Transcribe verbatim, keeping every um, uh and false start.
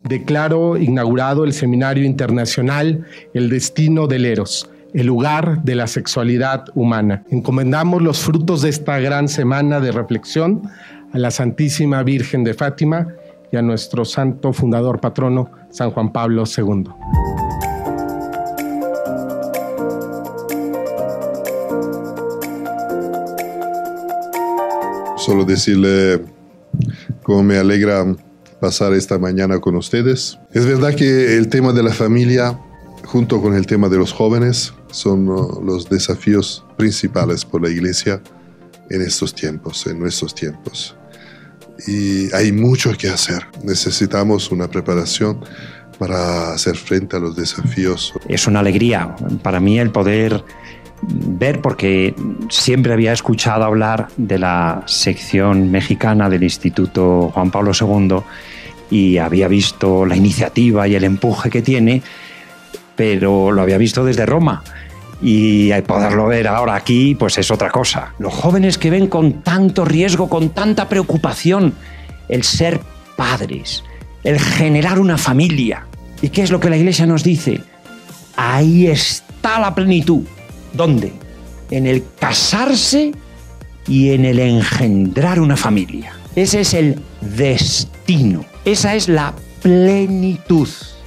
declaro inaugurado el Seminario Internacional El Destino del Eros, el lugar de la sexualidad humana. Encomendamos los frutos de esta gran semana de reflexión a la Santísima Virgen de Fátima y a nuestro santo fundador patrono, San Juan Pablo segundo. Solo decirle cómo me alegra pasar esta mañana con ustedes. Es verdad que el tema de la familia, junto con el tema de los jóvenes, son los desafíos principales por la Iglesia en estos tiempos, en nuestros tiempos. Y hay mucho que hacer. Necesitamos una preparación para hacer frente a los desafíos. Es una alegría para mí el poder ver, porque siempre había escuchado hablar de la sección mexicana del Instituto Juan Pablo segundo y había visto la iniciativa y el empuje que tiene, pero lo había visto desde Roma. Y al poderlo ver ahora aquí, pues es otra cosa. Los jóvenes que ven con tanto riesgo, con tanta preocupación, el ser padres, el generar una familia. ¿Y qué es lo que la Iglesia nos dice? Ahí está la plenitud. ¿Dónde? En el casarse y en el engendrar una familia. Ese es el destino. Esa es la plenitud.